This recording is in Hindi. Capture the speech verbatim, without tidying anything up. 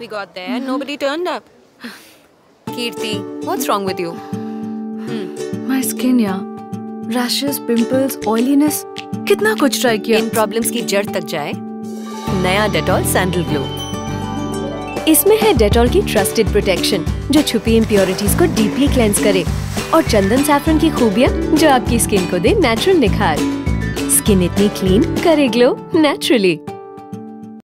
we got there, nobody turned up. Kirti, what's wrong with you? Hmm. My skin, yeah. Rashes, pimples, oiliness. कितना कुछ ट्राई किया। इन प्रॉब्लम्स की जड़ तक जाए नया डेटॉल सैंडल ग्लो। इसमें है डेटॉल की ट्रस्टेड प्रोटेक्शन जो छुपी इम्प्योरिटीज को डीपली क्लेंस करे और चंदन सैफरन की खूबियाँ जो आपकी स्किन को दे नेचुरल निखार। स्किन इतनी क्लीन करे ग्लो नेचुरली।